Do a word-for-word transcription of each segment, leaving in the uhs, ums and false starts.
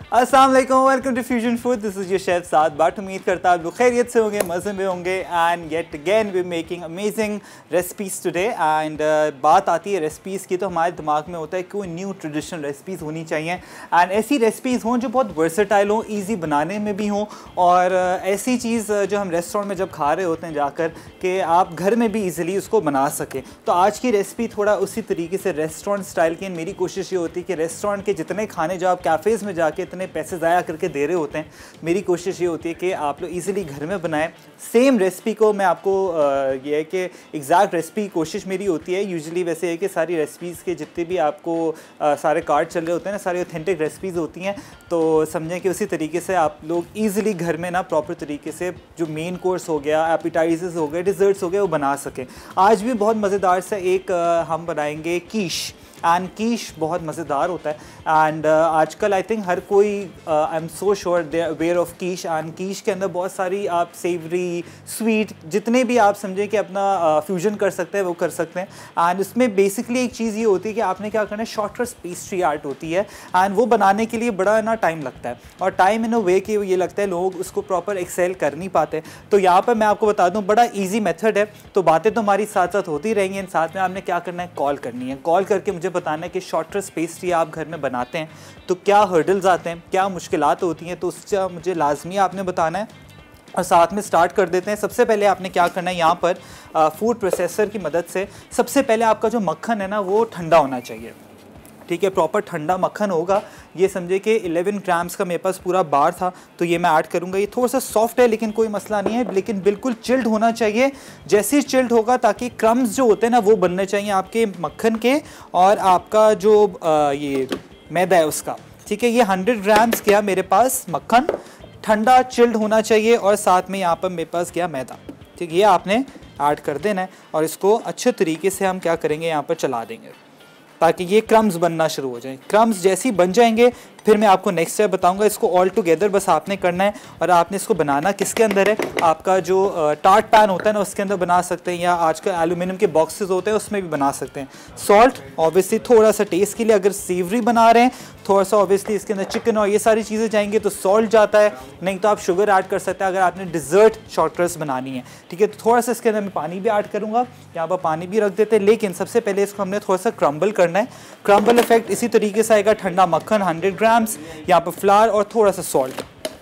अस्सलाम वालेकुम, welcome to fusion food. This is your chef Saad Butt. उम्मीद करता आप लोग खैरियत से होंगे, मज़े में होंगे। And yet again we making amazing recipes today. And बात आती है रेसिपीज़ की, तो हमारे दिमाग में होता है कि कोई न्यू ट्रेडिशनल रेसिपीज़ होनी चाहिए एंड ऐसी रेसिपीज़ हों जो बहुत वर्सेटाइल हों, ईजी बनाने में भी हों, और uh, ऐसी चीज़ uh, जो हम रेस्टोरेंट में जब खा रहे होते हैं जाकर कि आप घर में भी ईजिली उसको बना सकें। तो आज की रेसिपी थोड़ा उसी तरीके से रेस्टोरेंट स्टाइल की। मेरी कोशिश ये होती है कि रेस्टोरेंट के जितने खाने जो आप कैफ़ेज़ में जाके इतने पैसे ज़ाया करके दे रहे होते हैं, मेरी कोशिश ये होती है कि आप लोग इजीली घर में बनाएं। सेम रेसिपी को मैं आपको ये है कि एग्जैक्ट रेसिपी कोशिश मेरी होती है। यूजुअली वैसे है कि सारी रेसिपीज़ के जितने भी आपको आ, सारे कार्ड चल रहे होते हैं ना, सारी ऑथेंटिक रेसिपीज़ होती हैं। तो समझें कि उसी तरीके से आप लोग ईजिली घर में ना प्रॉपर तरीके से जो मेन कोर्स हो गया, एपिटाइजर्स हो गए, डिज़र्ट्स हो गए, वो बना सकें। आज भी बहुत मज़ेदार सा एक आ, हम बनाएंगे कीश। एंड कीश बहुत मज़ेदार होता है। एंड uh, आजकल आई थिंक हर कोई I am so sure they aware of quiche. And quiche के अंदर बहुत सारी आप सेवरी, स्वीट, जितने भी आप समझें कि अपना फ्यूजन uh, कर सकते हैं वो कर सकते हैं। एंड उसमें बेसिकली एक चीज़ ये होती है कि आपने क्या करना है, शॉर्टकट पेस्ट्री आर्ट होती है। एंड वो बनाने के लिए बड़ा ना टाइम लगता है, और टाइम इन अ वे कि ये लगता है लोग उसको प्रॉपर एक्सेल कर नहीं पाते। तो यहाँ पर मैं आपको बता दूँ, बड़ा ईजी मेथड है। तो बातें तो हमारी साथ साथ होती रहेंगी, साथ में आपने क्या करना है, कॉल करनी है। कॉल करके मुझे बताना है कि शॉर्टकट पेस्ट्री आप घर में बनाते हैं तो क्या हर्डल्स आते हैं, क्या मुश्किलात होती हैं, तो उससे मुझे लाजमी आपने बताना है। और साथ में स्टार्ट कर देते हैं। सबसे पहले आपने क्या करना है, यहाँ पर फूड प्रोसेसर की मदद से सबसे पहले आपका जो मक्खन है ना वो ठंडा होना चाहिए। ठीक है, प्रॉपर ठंडा मक्खन होगा। ये समझे कि ग्यारह ग्राम्स का मेरे पास पूरा बार था, तो ये मैं ऐड करूँगा। ये थोड़ा सा सॉफ्ट है लेकिन कोई मसला नहीं है, लेकिन बिल्कुल चिल्ड होना चाहिए। जैसे ही चिल्ड होगा, ताकि क्रम्स जो होते हैं ना वो बनने चाहिए आपके मक्खन के और आपका जो आ, ये मैदा है उसका। ठीक है, ये हंड्रेड ग्राम्स गया मेरे पास मक्खन, ठंडा चिल्ड होना चाहिए, और साथ में यहाँ पर मेरे पास गया मैदा। ठीक है, ये आपने ऐड कर देना है और इसको अच्छे तरीके से हम क्या करेंगे, यहाँ पर चला देंगे ताकि ये क्रम्स बनना शुरू हो जाए। क्रम्स जैसे ही बन जाएंगे फिर मैं आपको नेक्स्ट स्टेप बताऊंगा। इसको ऑल टुगेदर बस आपने करना है, और आपने इसको बनाना किसके अंदर है, आपका जो टार्ट पैन होता है ना उसके अंदर बना सकते हैं, या आजकल एल्यूमिनियम के बॉक्सेस होते हैं उसमें भी बना सकते हैं। सॉल्ट ऑब्वियसली थोड़ा सा टेस्ट के लिए, अगर सेवरी बना रहे हैं थोड़ा सा ऑब्वियसली इसके अंदर चिकन और ये सारी चीज़ें जाएंगे तो सॉल्ट जाता है, नहीं तो आप शुगर ऐड कर सकते हैं अगर आपने डिज़र्ट शॉर्टकट्स बनानी है। ठीक है, तो थोड़ा सा इसके अंदर मैं पानी भी ऐड करूँगा, यहाँ पर पानी भी रख देते हैं। लेकिन सबसे पहले इसको हमने थोड़ा सा क्रम्बल करना है। क्रम्बल इफेक्ट इसी तरीके से आएगा, ठंडा मक्खन हंड्रेड ग्राम्स, यहाँ पर फ्लावर और थोड़ा सा सॉल्ट।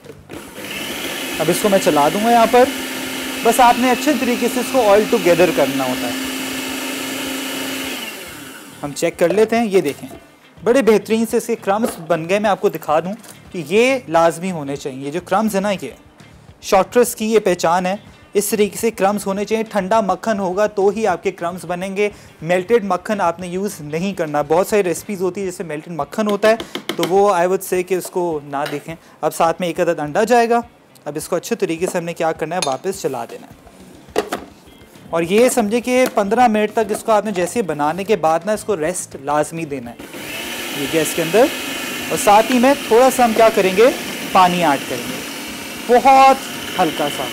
अब इसको मैं चला दूंगा यहाँ पर। बस आपने अच्छे तरीके से इसको ऑयल टुगेदर करना होता है। हम चेक कर लेते हैं, ये देखें बड़े बेहतरीन से इसके क्रम्स बन गए। मैं आपको दिखा दूं कि ये लाजमी होने चाहिए। ये जो क्रम्स है ना, ये शॉर्टकट्स की ये पहचान है। इस तरीके से क्रम्स होने चाहिए। ठंडा मक्खन होगा तो ही आपके क्रम्स बनेंगे। मेल्टेड मक्खन आपने यूज़ नहीं करना। बहुत सारी रेसिपीज़ होती है जैसे मेल्टेड मक्खन होता है, तो वो आई वुड से कि उसको ना देखें। अब साथ में एक अदद अंडा जाएगा। अब इसको अच्छे तरीके से हमने क्या करना है, वापस चला देना है। और ये समझे कि पंद्रह मिनट तक इसको आपने जैसे बनाने के बाद ना इसको रेस्ट लाजमी देना है ये गैस के अंदर। और साथ ही में थोड़ा सा हम क्या करेंगे, पानी ऐड करेंगे, बहुत हल्का सा,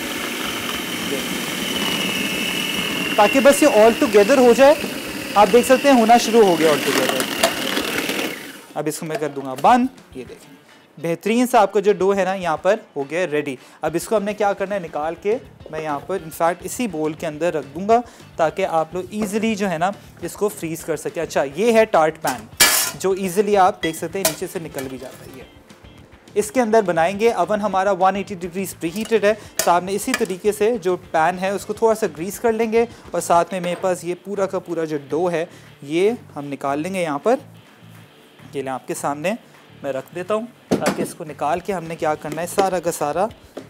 ताकि बस ये ऑल टुगेदर हो जाए। आप देख सकते हैं होना शुरू हो गया ऑल टुगेदर। अब इसको मैं कर दूंगा बंद। ये देखें बेहतरीन सा आपका जो डो है ना यहाँ पर हो गया रेडी। अब इसको हमने क्या करना है, निकाल के मैं यहाँ पर इनफैक्ट इसी बोल के अंदर रख दूंगा ताकि आप लोग ईजिली जो है ना इसको फ्रीज़ कर सकें। अच्छा, ये है टार्ट पैन जो ईजिली आप देख सकते हैं नीचे से निकल भी जाता है। ये इसके अंदर बनाएंगे। अवन हमारा एक सौ अस्सी डिग्रीज प्री हीटेड है। सामने इसी तरीके से जो पैन है उसको थोड़ा सा ग्रीस कर लेंगे, और साथ में मेरे पास ये पूरा का पूरा जो डो है ये हम निकाल लेंगे यहाँ पर। ये ले आपके सामने मैं रख देता हूँ, ताकि इसको निकाल के हमने क्या करना है, सारा का सारा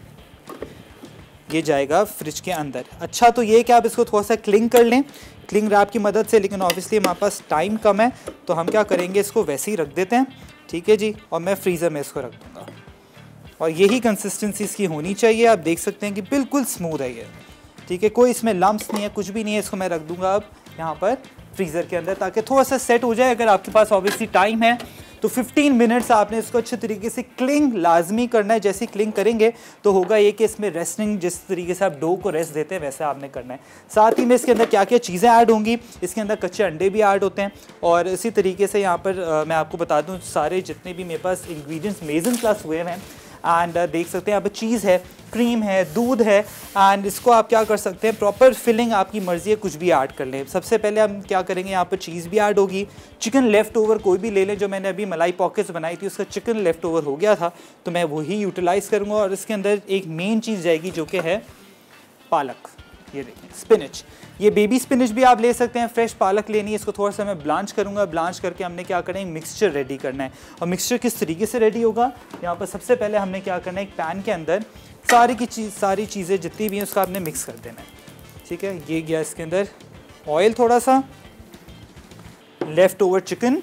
ये जाएगा फ्रिज के अंदर। अच्छा, तो ये कि आप इसको थोड़ा सा क्लिंग कर लें क्लिंग रैप की मदद से, लेकिन ऑब्वियसली हमारे पास टाइम कम है तो हम क्या करेंगे, इसको वैसे ही रख देते हैं। ठीक है जी, और मैं फ्रीज़र में इसको रख दूँगा, और यही कंसिस्टेंसी इसकी होनी चाहिए। आप देख सकते हैं कि बिल्कुल स्मूथ है ये। ठीक है, कोई इसमें लम्प्स नहीं है, कुछ भी नहीं है। इसको मैं रख दूँगा अब यहाँ पर फ्रीज़र के अंदर, ताकि थोड़ा सा सेट हो जाए। अगर आपके पास ऑब्वियसली टाइम है तो फिफ्टीन मिनट्स आपने इसको अच्छे तरीके से क्लिंग लाजमी करना है। जैसे क्लिंग करेंगे तो होगा ये कि इसमें रेस्टिंग, जिस तरीके से आप डो को रेस्ट देते हैं वैसे आपने करना है। साथ ही में इसके अंदर क्या क्या चीज़ें ऐड होंगी, इसके अंदर कच्चे अंडे भी ऐड होते हैं और इसी तरीके से यहाँ पर आ, मैं आपको बता दूँ सारे जितने भी मेरे पास इंग्रेडिएंट्स मेजन प्लस हुए हैं एंड uh, देख सकते हैं यहाँ पर चीज़ है, क्रीम है, दूध है एंड इसको आप क्या कर सकते हैं, प्रॉपर फिलिंग आपकी मर्ज़ी है, कुछ भी ऐड कर लें। सबसे पहले हम क्या करेंगे, यहाँ पर चीज़ भी ऐड होगी, चिकन लेफ़्ट ओवर कोई भी ले लें। जो मैंने अभी मलाई पॉकेट्स बनाई थी उसका चिकन लेफ़्ट ओवर हो गया था तो मैं वही यूटिलाइज़ करूँगा और इसके अंदर एक मेन चीज़ जाएगी जो कि है पालक। ये देखें स्पिनच, ये बेबी स्पिनच भी आप ले सकते हैं, फ्रेश पालक लेनी है। इसको थोड़ा सा मैं ब्लांच करूँगा, ब्लांच करके हमने क्या करना है, मिक्सचर रेडी करना है। और मिक्सचर किस तरीके से रेडी होगा, यहाँ पर सबसे पहले हमने क्या करना है, एक पैन के अंदर सारी की चीज़ सारी चीज़ें जितनी भी हैं उसका आपने मिक्स कर देना है। ठीक है, ये गया इसके अंदर ऑयल, थोड़ा सा लेफ़्ट ओवर चिकन,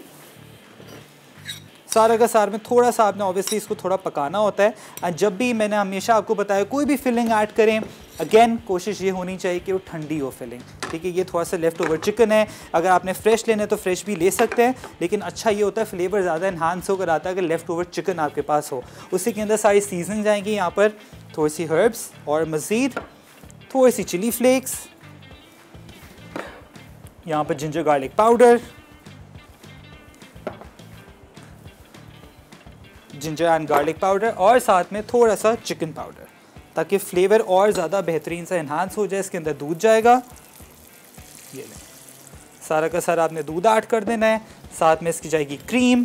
सारा का सार में थोड़ा सा आपने ऑब्वियसली इसको थोड़ा पकाना होता है। और जब भी मैंने हमेशा आपको बताया कोई भी फिलिंग ऐड करें, अगेन कोशिश ये होनी चाहिए कि वो ठंडी हो फिलिंग। ठीक है, ये थोड़ा सा लेफ़्ट ओवर चिकन है, अगर आपने फ्रेश लेना है तो फ्रेश भी ले सकते हैं, लेकिन अच्छा ये होता है फ्लेवर ज़्यादा इन्हांस होकर आता है अगर लेफ़्ट ओवर चिकन आपके पास हो। उसी के अंदर सारी सीजनिंग जाएंगी, यहाँ पर थोड़ी सी हर्ब्स और मज़ीद थोड़ी सी चिली फ्लेक्स, यहाँ पर ginger garlic powder, ginger and garlic powder और साथ में थोड़ा सा चिकन पाउडर, ताकि फ्लेवर और ज़्यादा बेहतरीन सा इन्हांस हो जाए। इसके अंदर दूध जाएगा, ये लें, सारा का सारा आपने दूध ऐड कर देना है। साथ में इसकी जाएगी क्रीम,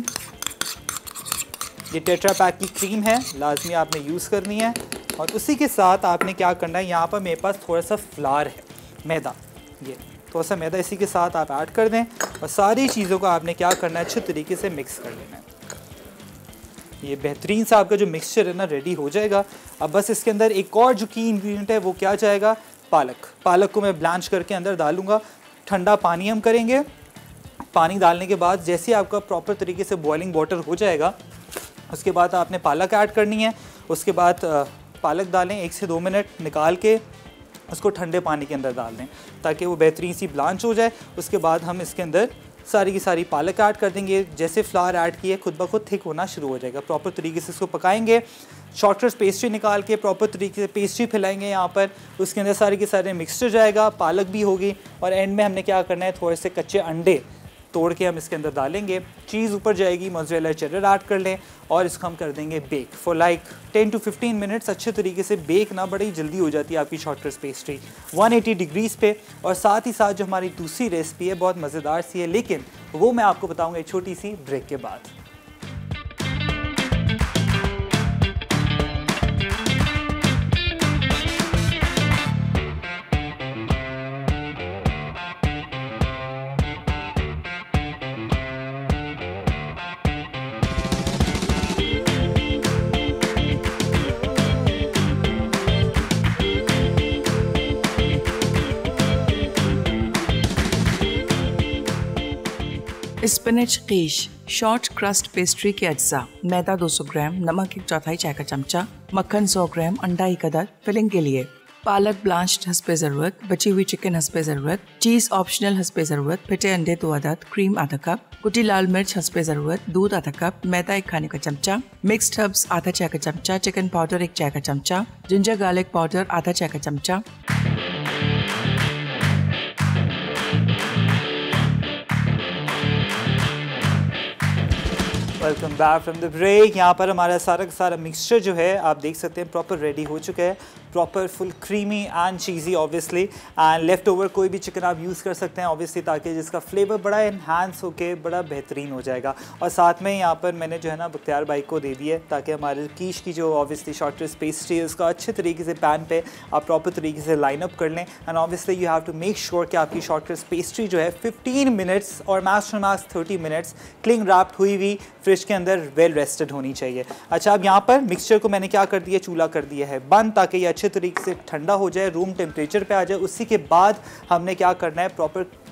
ये टेट्रा पैक की क्रीम है, लाजमी आपने यूज़ करनी है। और उसी के साथ आपने क्या करना है, यहाँ पर मेरे पास थोड़ा सा फ्लावर है, मैदा, ये थोड़ा सा मैदा इसी के साथ आप ऐड कर दें और सारी चीज़ों को आपने क्या करना है, अच्छे तरीके से मिक्स कर लेना है। ये बेहतरीन सा आपका जो मिक्सचर है ना रेडी हो जाएगा। अब बस इसके अंदर एक और जो की इंग्रेडिएंट है वो क्या जाएगा, पालक। पालक को मैं ब्लांच करके अंदर डालूंगा, ठंडा पानी हम करेंगे। पानी डालने के बाद जैसे आपका प्रॉपर तरीके से बॉइलिंग वाटर हो जाएगा उसके बाद आपने पालक ऐड करनी है। उसके बाद पालक डालें, एक से दो मिनट निकाल के उसको ठंडे पानी के अंदर डाल दें ताकि वो बेहतरीन सी ब्लांच हो जाए। उसके बाद हम इसके अंदर सारी की सारी पालक ऐड कर देंगे। जैसे फ्लावर ऐड किए खुद ब खुद थिक होना शुरू हो जाएगा। प्रॉपर तरीके से इसको पकाएंगे, शॉर्टर पेस्ट्री निकाल के प्रॉपर तरीके से पेस्ट्री फैलाएंगे यहाँ पर। उसके अंदर सारे के सारे मिक्सचर जाएगा, पालक भी होगी और एंड में हमने क्या करना है, थोड़े से कच्चे अंडे तोड़ के हम इसके अंदर डालेंगे। चीज़ ऊपर जाएगी, मोज़रेला चेडर ऐड कर लें और इसको हम कर देंगे bake for like ten to fifteen minutes. अच्छे तरीके से बेक ना, बड़ी जल्दी हो जाती है आपकी shortcut pastry one eighty degrees पे। और साथ ही साथ जो हमारी दूसरी रेसिपी है बहुत मज़ेदार सी है, लेकिन वो मैं आपको बताऊँगा एक छोटी सी ब्रेक के बाद। Spinach quiche short crust pastry के अज्जा, मैदा दो सौ ग्राम, नमक एक चौथाई चाय का चमचा, मक्खन सौ ग्राम, अंडा एक अदद। फिलिंग के लिए पालक ब्लांच्ड हस्बे ज़रूरत, बची हुई चिकन हस्बे ज़रूरत, चीज़ ऑप्शनल हस्बे ज़रूरत, फिटे अंडे दो अदद, क्रीम आधा कप, कुटी लाल मिर्च हस्बे ज़रूरत, दूध आधा कप, मैदा एक खाने का चमचा, मिक्स्ड हर्ब्स आधा चाय का चमचा, चिकन पाउडर एक चाय का चमचा, जिंजर गार्लिक पाउडर आधा चाय का चमचा। Welcome back from the break. यहाँ पर हमारा सारा का सारा मिक्सचर जो है आप देख सकते हैं प्रॉपर रेडी हो चुका है, proper full creamy and cheesy obviously. And left over कोई भी चिकन आप यूज़ कर सकते हैं ऑब्वियसली, ताकि जिसका फ्लेवर बड़ा इन्हांस होके बड़ा बेहतरीन हो जाएगा। और साथ में यहाँ पर मैंने जो है ना बख्तियार भाई को दे दिया ताकि हमारे कीश की जो ऑब्वियसली शॉर्टेस्ट पेस्ट्री है उसका अच्छे तरीके से पैन पे आप प्रॉपर तरीके से लाइन अप कर लें। And obviously you have to make sure कि आपकी शॉर्टेस्ट पेस्ट्री जो है फिफ्टीन मिनट्स और max to max thirty minutes cling wrapped हुई हुई फ्रिज के अंदर वेल रेस्टेड होनी चाहिए। अच्छा, अब यहाँ पर मिक्सचर को मैंने क्या कर दिया, चूल्हा कर दिया है बंद ताकि ये अच्छे तरीके से ठंडा हो जाए, रूम टेम्परेचर पे आ जाए। उसी के बाद हमने क्या करना है, प्रॉपर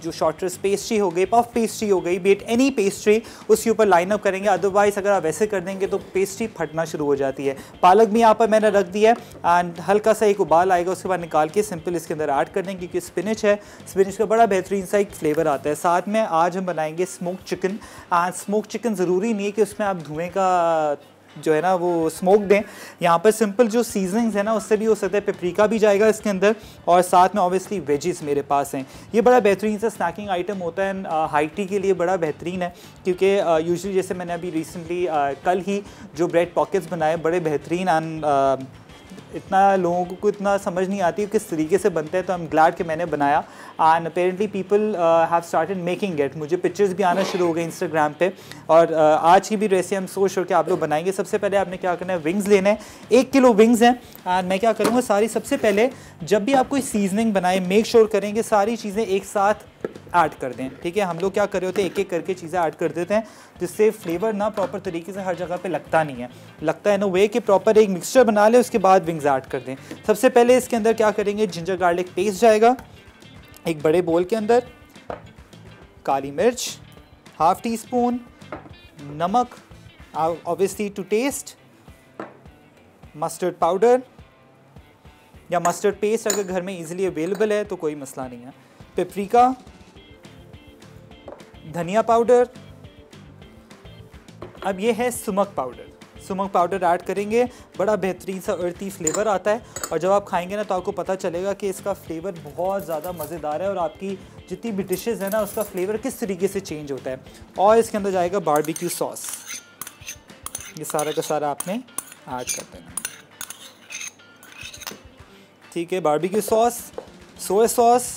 जो शॉर्टरेस्ट पेस्ट्री हो गई, पफ पेस्ट्री हो गई, बीट एनी पेस्ट्री, उसके ऊपर लाइन अप करेंगे। अदरवाइज़ अगर आप वैसे कर देंगे तो पेस्ट्री फटना शुरू हो जाती है। पालक भी यहाँ पर मैंने रख दिया है एंड हल्का सा एक उबाल आएगा, उसके बाद निकाल के सिंपल इसके अंदर ऐड कर देंगे क्योंकि स्पिनच है, स्पिनच का बड़ा बेहतरीन सा एक फ्लेवर आता है। साथ में आज हम बनाएंगे smoke chicken and smoke chicken ज़रूरी नहीं है कि उसमें आप धुएँ का जो है ना वो स्मोक दें। यहाँ पर सिंपल जो सीजनिंग्स है ना उससे भी हो सकता है, पेपरिका भी जाएगा इसके अंदर और साथ में ऑब्वियसली वेजिस मेरे पास हैं। ये बड़ा बेहतरीन सा स्नैकिंग आइटम होता है एंड हाई टी के लिए बड़ा बेहतरीन है क्योंकि यूजुअली जैसे मैंने अभी रिसेंटली कल ही जो ब्रेड पॉकेट्स बनाए बड़े बेहतरीन एंड इतना लोगों को इतना समझ नहीं आती किस तरीके से बनता है, तो आई एम ग्लैड कि मैंने बनाया and apparently people have started making it. मुझे पिक्चर्स भी आना शुरू हो गए इंस्टाग्राम पे और uh, आज की भी रेसिपी हम सोच श्योर कि आप लोग बनाएंगे। सबसे पहले आपने क्या करना है, विंग्स लेने हैं, एक किलो विंग्स हैं एंड मैं क्या करूँगा सारी, सबसे पहले जब भी आप कोई सीजनिंग बनाएं मेक श्योर करें कि सारी चीज़ें एक साथ ऐड कर दें। ठीक है, हम लोग क्या कर रहे होते हैं एक एक करके चीज़ें ऐड कर देते हैं जिससे फ्लेवर ना प्रॉपर तरीके से हर जगह पे लगता नहीं है, लगता है ना वे कि प्रॉपर एक मिक्सचर बना ले उसके बाद विंग्स ऐड कर दें। सबसे पहले इसके अंदर क्या करेंगे, जिंजर गार्लिक पेस्ट जाएगा एक बड़े बोल के अंदर, काली मिर्च हाफ टी स्पून, नमक obviously to taste, mustard powder या मस्टर्ड पेस्ट अगर घर में इजीली अवेलेबल है तो कोई मसला नहीं है, पेपरिका, धनिया पाउडर। अब ये है sumac powder, sumac powder add करेंगे, बड़ा बेहतरीन सा अर्थी फ्लेवर आता है और जब आप खाएंगे ना तो आपको पता चलेगा कि इसका फ्लेवर बहुत ज़्यादा मज़ेदार है और आपकी जितनी भी डिशेस है ना उसका फ्लेवर किस तरीके से चेंज होता है। और इसके अंदर जाएगा बारबेक्यू सॉस, ये सारा का सारा आपने ऐड कर देना। ठीक है, barbecue sauce, soy sauce,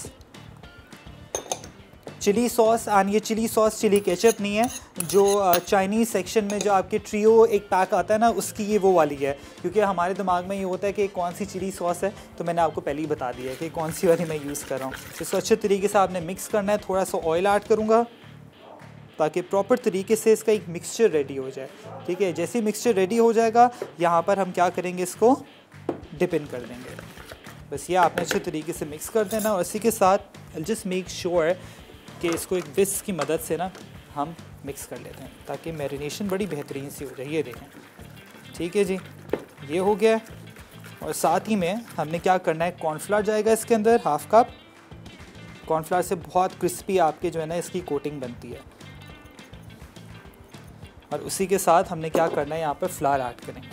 chilli sauce and ये चिली सॉस चिली केचप नहीं है, जो चाइनीज़ सेक्शन में जो आपके ट्रियो एक पैक आता है ना उसकी ये वो वाली है, क्योंकि हमारे दिमाग में ये होता है कि कौन सी चिली सॉस है, तो मैंने आपको पहले ही बता दिया है कि कौन सी वाली मैं यूज़ कर रहा हूँ। इसको अच्छे तरीके से आपने मिक्स करना है, थोड़ा सा ऑयल ऐड करूँगा ताकि प्रॉपर तरीके से इसका एक मिक्सचर रेडी हो जाए। ठीक है, जैसे ही मिक्सचर रेडी हो जाएगा यहाँ पर हम क्या करेंगे, इसको डिप इन कर देंगे। बस ये आपने अच्छे तरीके से मिक्स कर देना और इसी के साथ जस्ट मेक श्योर कि इसको एक विस्क की मदद से ना हम मिक्स कर लेते हैं ताकि मैरिनेशन बड़ी बेहतरीन सी हो जाए। ये देखें, ठीक है जी, ये हो गया। और साथ ही में हमने क्या करना है, कॉर्नफ्लावर जाएगा इसके अंदर हाफ कप। कॉर्नफ्लावर से बहुत क्रिस्पी आपके जो है ना इसकी कोटिंग बनती है। और उसी के साथ हमने क्या करना है, यहाँ पर फ्लावर ऐड करेंगे।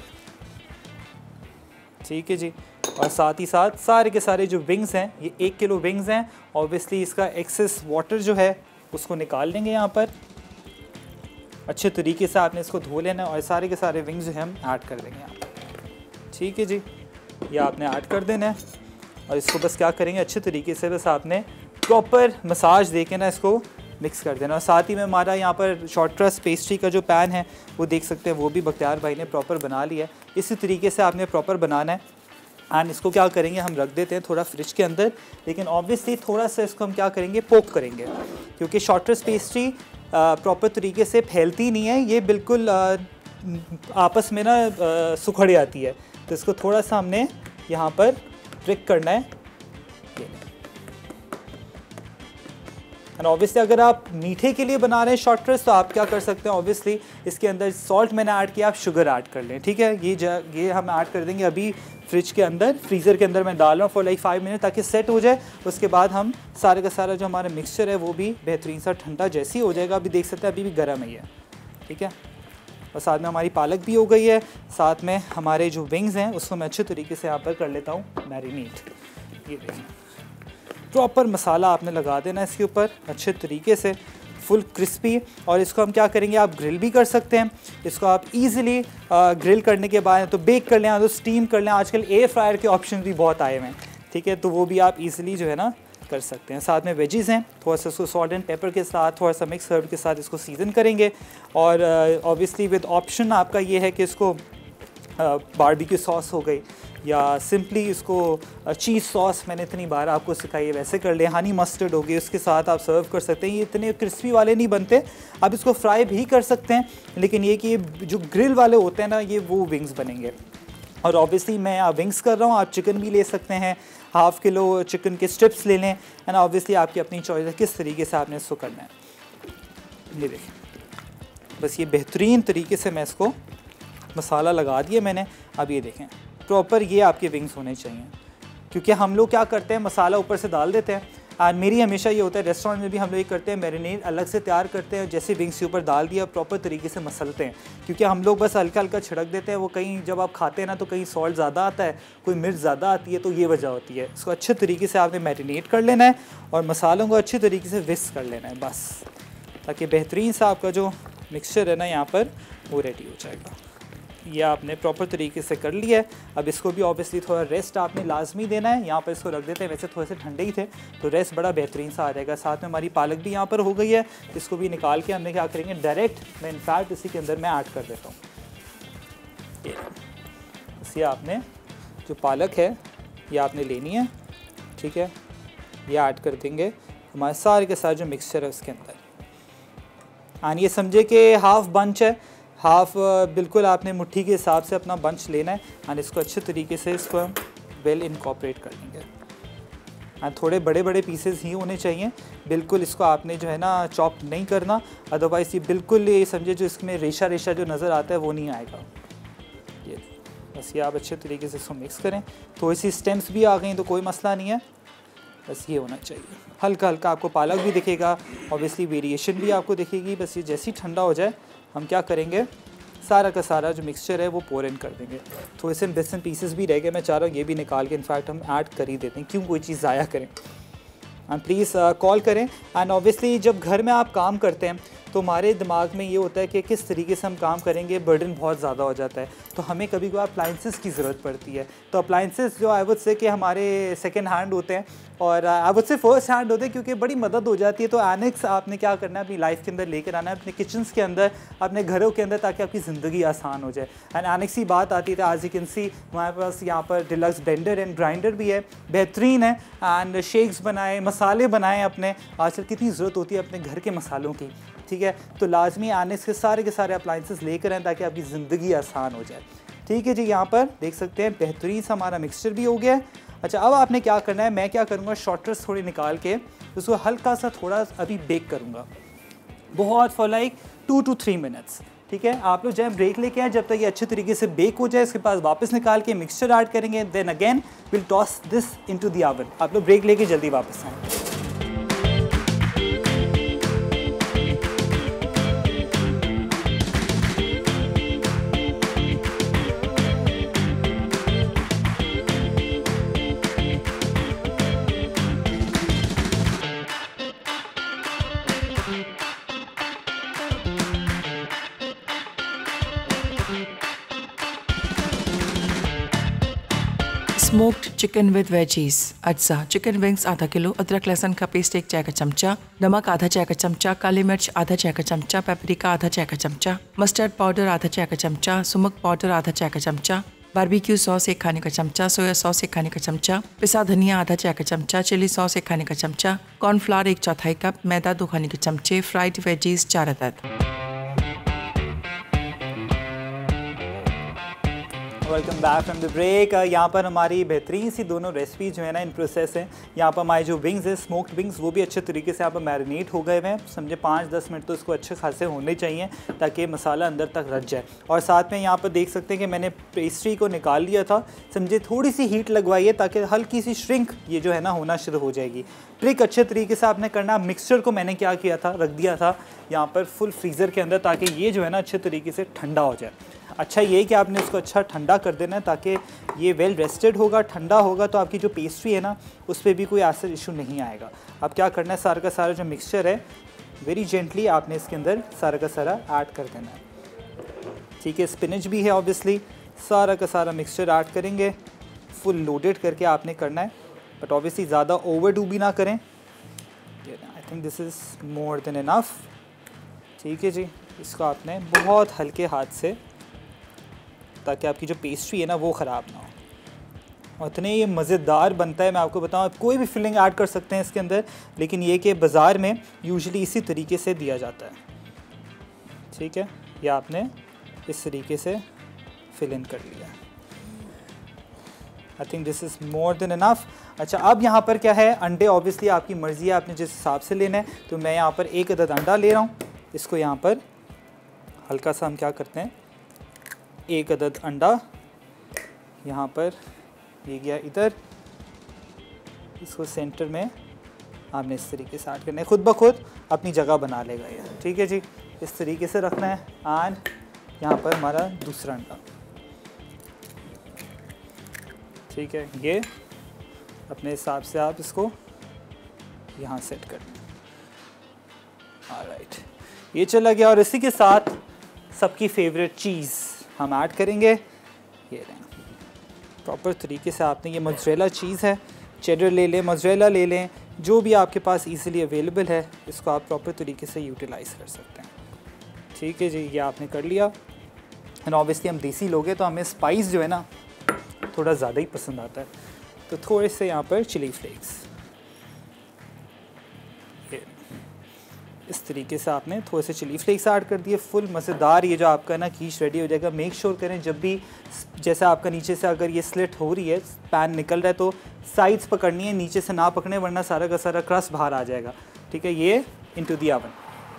ठीक है जी, और साथ ही साथ सारे के सारे जो विंग्स हैं, ये एक किलो विंग्स हैं, ऑब्वियसली इसका एक्सेस वाटर जो है उसको निकाल देंगे। यहाँ पर अच्छे तरीके से आपने इसको धो लेना और सारे के सारे विंग्स जो है हम ऐड कर देंगे यहाँ पर। ठीक है जी, ये आपने ऐड कर देना है और इसको बस क्या करेंगे, अच्छे तरीके से बस आपने प्रॉपर मसाज दे के ना इसको मिक्स कर देना। और साथ ही में हमारा यहाँ पर शॉर्ट क्रस्ट पेस्ट्री का जो पैन है वो देख सकते हैं, वो भी बख्तियार भाई ने प्रॉपर बना लिया है। इसी तरीके से आपने प्रॉपर बनाना है एंड इसको क्या करेंगे, हम रख देते हैं थोड़ा फ्रिज के अंदर, लेकिन ऑब्वियसली थोड़ा सा इसको हम क्या करेंगे, पोक करेंगे, क्योंकि शॉर्ट क्रस्ट पेस्ट्री प्रॉपर तरीके से फैलती नहीं है, ये बिल्कुल आ, आपस में ना सुखड़ जाती है। तो इसको थोड़ा सा हमने यहाँ पर ट्रिक करना है। एंड ऑब्वियसली अगर आप मीठे के लिए बना रहे हैं शॉर्ट क्रस्ट तो आप क्या कर सकते हैं, ऑब्वियसली इसके अंदर सॉल्ट मैंने ऐड किया, आप शुगर ऐड कर लें। ठीक है, ये ये हम ऐड कर देंगे अभी फ्रिज के अंदर, फ्रीज़र के अंदर मैं डाल रहा हूँ फॉर लाइक फाइव मिनट ताकि सेट हो जाए। उसके बाद हम सारे का सारा जो हमारा मिक्सचर है वो भी बेहतरीन सा ठंडा जैसे ही हो जाएगा, अभी देख सकते हैं अभी भी गर्म है ये। ठीक है, और साथ में हमारी पालक भी हो गई है, साथ में हमारे जो विंग्स हैं उसको मैं अच्छे तरीके से यहाँ पर कर लेता हूँ मैरिनेट। ये देखिए, प्रॉपर मसाला आपने लगा देना इसके ऊपर अच्छे तरीके से, फुल क्रिस्पी। और इसको हम क्या करेंगे, आप ग्रिल भी कर सकते हैं, इसको आप इजीली ग्रिल करने के बाद तो बेक कर लें, तो स्टीम कर लें। आजकल एयर फ्रायर के ऑप्शन भी बहुत आए हुए हैं। ठीक है, तो वो भी आप इजीली जो है ना कर सकते हैं। साथ में वेजीज़ हैं, थोड़ा सा इसको सॉल्ट एंड पेपर के साथ, थोड़ा सा मिक्स हर्ब के साथ इसको सीजन करेंगे। और ऑब्वियसली विद ऑप्शन आपका ये है कि इसको बारबेक्यू सॉस हो गई या सिंपली इसको चीज़ सॉस मैंने इतनी बार आपको सिखाई है वैसे कर लें, हनी मस्टर्ड हो गई, उसके साथ आप सर्व कर सकते हैं। ये इतने क्रिस्पी वाले नहीं बनते, आप इसको फ्राई भी कर सकते हैं, लेकिन ये कि ये जो ग्रिल वाले होते हैं ना, ये वो विंग्स बनेंगे। और ऑब्वियसली मैं आप विंग्स कर रहा हूँ, आप चिकन भी ले सकते हैं, हाफ़ किलो चिकन के स्ट्रिप्स ले लें, एंड ऑब्वियसली आपकी अपनी चॉइस है किस तरीके से आपने इसको करना है। ये देखें, बस ये बेहतरीन तरीके से मैं इसको मसाला लगा दिया मैंने। अब ये देखें प्रॉपर ये आपके विंग्स होने चाहिए, क्योंकि हम लोग क्या करते हैं मसाला ऊपर से डाल देते हैं, और मेरी हमेशा ये होता है रेस्टोरेंट में भी हम लोग ये करते हैं, मैरिनेट अलग से तैयार करते हैं, जैसे विंग्स के ऊपर डाल दिया प्रॉपर तरीके से मसलते हैं, क्योंकि हम लोग बस हल्का हल्का छिड़क देते हैं, वो कहीं जब आप खाते हैं ना तो कहीं सॉल्ट ज़्यादा आता है, कोई मिर्च ज़्यादा आती है, तो ये वजह होती है। इसको अच्छे तरीके से आपने मैरिनेट कर लेना है और मसालों को अच्छे तरीके से विस्क कर लेना है बस, ताकि बेहतरीन सा आपका जो मिक्सचर है ना यहाँ पर वो रेडी हो जाएगा। ये आपने प्रॉपर तरीके से कर लिया है। अब इसको भी ऑब्वियसली थोड़ा रेस्ट आपने लाजमी देना है। यहाँ पर इसको रख देते हैं, वैसे थोड़े से ठंडे ही थे तो रेस्ट बड़ा बेहतरीन सा आ जाएगा। साथ में हमारी पालक भी यहाँ पर हो गई है, इसको भी निकाल के हमने क्या करेंगे डायरेक्ट मैं इनफैक्ट इसी के अंदर मैं ऐड कर देता हूँ। ये आपने जो पालक है ये आपने लेनी है, ठीक है, ये ऐड कर देंगे हमारे सारे के सारे जो मिक्सचर है उसके अंदर। और ये समझे कि हाफ़ बंच है, हाफ बिल्कुल आपने मुट्ठी के हिसाब से अपना बंच लेना है, और इसको अच्छे तरीके से इसको हम वेल इनकॉर्पोरेट कर लेंगे। और थोड़े बड़े बड़े पीसेस ही होने चाहिए, बिल्कुल इसको आपने जो है ना चॉप नहीं करना, अदरवाइज़ ये बिल्कुल ये समझे जो इसमें रेशा रेशा जो नज़र आता है वो नहीं आएगा। ये बस ये आप अच्छे तरीके से इसको मिक्स करें। थोड़ी सी स्टेम्स भी आ गई तो कोई मसला नहीं है, बस ये होना चाहिए। हल्का हल्का आपको पालक भी दिखेगा, ऑब्वियसली वेरिएशन भी आपको दिखेगी। बस ये जैसे ही ठंडा हो जाए हम क्या करेंगे सारा का सारा जो मिक्सचर है वो पोर इन कर देंगे। थोड़े से बिट्स एंड पीसेस भी रह गए, मैं चाह रहा हूँ ये भी निकाल के इनफैक्ट हम ऐड कर ही देते हैं, क्यों कोई चीज़ ज़ाया करें। एंड प्लीज़ कॉल करें। एंड ऑब्वियसली जब घर में आप काम करते हैं तो हमारे दिमाग में ये होता है कि किस तरीके से हम काम करेंगे, बर्डन बहुत ज़्यादा हो जाता है, तो हमें कभी कभी अप्लाइंसेस की ज़रूरत पड़ती है। तो अप्लाइंसेस जो आई वुड से कि हमारे सेकेंड हैंड होते हैं और I would say first hand होते हैं, क्योंकि बड़ी मदद हो जाती है। तो एनेक्स आपने क्या करना है अपनी लाइफ के अंदर लेकर आना है, अपने किचन्स के अंदर, अपने घरों के अंदर, ताकि आपकी ज़िंदगी आसान हो जाए। एंड एनेक्स की बात आती है तो आज यू कैन सी हमारे पास यहाँ पर डिलक्स ब्लेंडर एंड ग्राइंडर भी है, बेहतरीन है। एंड शेक्स बनाए, मसाले बनाए अपने, आजकल कितनी ज़रूरत होती है अपने घर के मसालों की, ठीक है। तो लाजमी आने के सारे के सारे अप्लाइंसेस लेकर आएँ ताकि आपकी ज़िंदगी आसान हो जाए, ठीक है जी। यहाँ पर देख सकते हैं बेहतरीन सा हमारा मिक्सचर भी हो गया है। अच्छा, अब आपने क्या करना है, मैं क्या करूँगा शॉर्टर्स थोड़ी निकाल के उसको हल्का सा थोड़ा अभी बेक करूँगा, बहुत for like two two three minutes, ठीक है। आप लोग जब ब्रेक लेके आए, जब तक ये अच्छे तरीके से बेक हो जाए, इसके पास वापस निकाल के मिक्सचर ऐड करेंगे, then again will toss this into the oven. आप लोग ब्रेक लेके जल्दी वापस आएँ। स्मोक्ड चिकन विद वेजीज अज्जा चिकन विंग्स आधा किलो, अदरक लहसुन का पेस्ट एक चाय का चमचा, नमक आधा चाय का चमचा, काली मिर्च आधा चाय का चमचा, पेपरिका आधा चाय का चमचा, मस्टर्ड पाउडर आधा चाय का चमचा, सुमक पाउडर आधा चाय का चमचा, बारबेक्यू सॉस एक खाने का चमचा, सोया सॉस एक खाने का चमचा, पिसा धनिया आधा चाय का चमचा, चिली सॉस एक खाने का चमचा, कॉर्नफ्लावर एक चौथाई कप, मैदा दो खाने के चमचे, फ्राइड वेजीज चार अदद। Welcome back from the break. यहाँ पर हमारी बेहतरीन सी दोनों रेसिपी जो है ना इन प्रोसेस हैं। यहाँ पर हमारे जो विंग्स है स्मोक्ड विंग्स वो भी अच्छे तरीके से यहाँ पर मैरिनेट हो गए हैं, समझे पाँच दस मिनट तो इसको अच्छे खासे होने चाहिए ताकि मसाला अंदर तक रच जाए। और साथ में यहाँ पर देख सकते हैं कि मैंने पेस्ट्री को निकाल लिया था, समझे थोड़ी सी हीट लगवाई है ताकि हल्की सी श्रिंक ये जो है ना होना शुरू हो जाएगी। ट्रिक अच्छे तरीके से आपने करना। मिक्सचर को मैंने क्या किया था, रख दिया था यहाँ पर फुल फ्रीज़र के अंदर ताकि ये जो है ना अच्छे तरीके से ठंडा हो जाए। अच्छा ये कि आपने इसको अच्छा ठंडा कर देना है ताकि ये वेल रेस्टेड होगा, ठंडा होगा तो आपकी जो पेस्ट्री है ना उस पर भी कोई ऐसा इशू नहीं आएगा। अब क्या करना है, सारा का सारा जो मिक्सचर है वेरी जेंटली आपने इसके अंदर सारा का सारा ऐड कर देना है, ठीक है। स्पिनच भी है ऑब्वियसली, सारा का सारा मिक्सचर ऐड करेंगे, फुल लोडेड करके आपने करना है, बट ऑब्वियसली ज़्यादा ओवरडू भी ना करें। I think this is more than enough, ठीक है जी। इसको आपने बहुत हल्के हाथ से, ताकि आपकी जो पेस्ट्री है ना वो ख़राब ना हो। और इतने ये मज़ेदार बनता है, मैं आपको बताऊँ, आप कोई भी फिलिंग ऐड कर सकते हैं इसके अंदर, लेकिन ये कि बाज़ार में यूजुअली इसी तरीके से दिया जाता है, ठीक है। ये आपने इस तरीके से फिल इन कर लिया। I think this is more than enough. अच्छा, अब यहाँ पर क्या है, अंडे ऑब्वियसली आपकी मर्ज़ी है, आपने जिस हिसाब से लेना है। तो मैं यहाँ पर एक अदद अंडा ले रहा हूँ, इसको यहाँ पर हल्का सा हम क्या करते हैं, एक अदद अंडा यहाँ पर ये गया इधर, इसको सेंटर में आपने इस तरीके से ऐड करना है, खुद ब खुद अपनी जगह बना लेगा ये, ठीक है जी। इस तरीके से रखना है। एंड यहाँ पर हमारा दूसरा अंडा, ठीक है, ये अपने हिसाब से आप इसको यहाँ सेट कर दें। ऑलराइट, ये चला गया। और इसी के साथ सबकी फेवरेट चीज़ हम ऐड करेंगे, ये रहें प्रॉपर तरीके से। आपने ये मोज़रेला चीज़ है, चेडर ले लें, मोज़रेला ले लें, जो भी आपके पास इजीली अवेलेबल है, इसको आप प्रॉपर तरीके से यूटिलाइज़ कर सकते हैं, ठीक है जी। ये आपने कर लिया। एंड ऑब्वियसली हम देसी लोग हैं तो हमें स्पाइस जो है ना थोड़ा ज़्यादा ही पसंद आता है, तो थोड़े से यहाँ पर चिली फ्लेक्स, इस तरीके से आपने थोड़े से चिली फ्लेक्स ऐड कर दिए। फुल मज़ेदार ये जो आपका ना कीश रेडी हो जाएगा। मेक श्योर करें जब भी, जैसे आपका नीचे से अगर ये स्लिट हो रही है, पैन निकल रहा है, तो साइड्स पकड़नी है, नीचे से ना पकड़ने, वरना सारा का सारा क्रस्ट बाहर आ जाएगा, ठीक है। ये into the oven,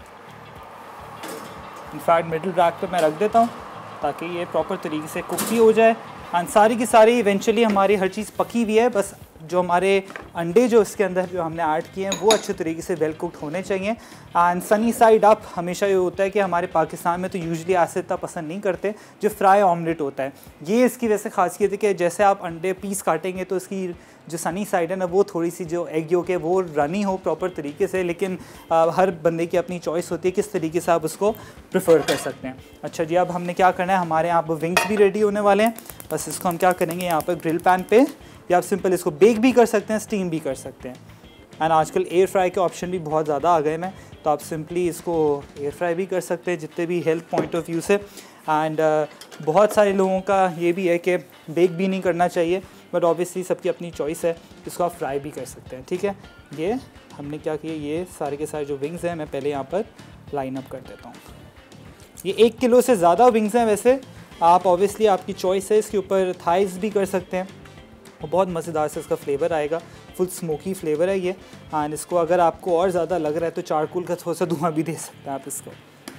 in fact middle rack पे मैं रख देता हूँ ताकि ये प्रॉपर तरीके से कुक भी हो जाए। एंड सारी की सारी इवेंचुअली हमारी हर चीज़ पकी हुई है, बस जो हमारे अंडे जो इसके अंदर जो हमने ऐड किए हैं वो अच्छे तरीके से वेल कुक्ड होने चाहिए। एंड सनी साइड अप हमेशा ये होता है कि हमारे पाकिस्तान में तो यूजुअली ऐसे इतना पसंद नहीं करते, जो फ्राई ऑमलेट होता है। ये इसकी वैसे खासियत है कि जैसे आप अंडे पीस काटेंगे तो इसकी जो सनी साइड है ना, वो थोड़ी सी जो एग योक है वो रनी हो प्रॉपर तरीके से, लेकिन आ, हर बंदे की अपनी चॉइस होती है किस तरीके से आप उसको प्रेफर कर सकते हैं। अच्छा जी, अब हमने क्या करना है, हमारे यहाँ पर विंग्स भी रेडी होने वाले हैं। बस इसको हम क्या करेंगे, यहाँ पर ग्रिल पैन पे, या आप सिंपल इसको बेक भी कर सकते हैं, स्टीम भी कर सकते हैं। एंड आजकल एयर फ्राई के ऑप्शन भी बहुत ज़्यादा आ गए हैं, तो आप सिंपली इसको एयर फ्राई भी कर सकते हैं, जितने भी हेल्थ पॉइंट ऑफ व्यू से। एंड uh, बहुत सारे लोगों का ये भी है कि बेक भी नहीं करना चाहिए, बट ऑब्वियसली सबकी अपनी चॉइस है, इसको आप फ्राई भी कर सकते हैं, ठीक है। ये हमने क्या किया, ये सारे के सारे जो विंग्स हैं मैं पहले यहाँ पर लाइन अप कर देता हूँ। ये एक किलो से ज़्यादा विंग्स हैं वैसे, आप ऑब्वियसली आपकी चॉइस है, इसके ऊपर थाइस भी कर सकते हैं और बहुत मज़ेदार से इसका फ्लेवर आएगा, फुल स्मोकी फ्लेवर है ये। एंड इसको अगर आपको और ज़्यादा लग रहा है तो चारकोल का थोड़ा सा धुआं भी दे सकते हैं आप इसको।